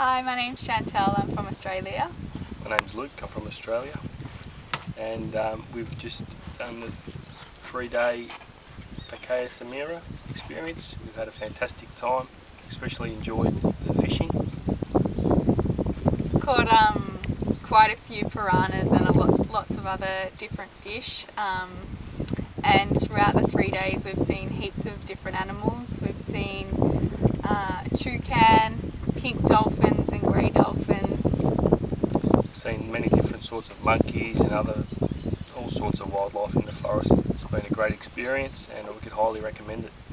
Hi, my name's Chantal, I'm from Australia. My name's Luke, I'm from Australia, and we've just done this 3-day Pakea Samira experience. We've had a fantastic time, especially enjoyed the fishing. Caught quite a few piranhas and lots of other different fish, and throughout the 3 days we've seen heaps of different animals. We've seen toucan, pink dolphins and grey dolphins. We've seen many different sorts of monkeys and all sorts of wildlife in the forest. It's been a great experience and we could highly recommend it.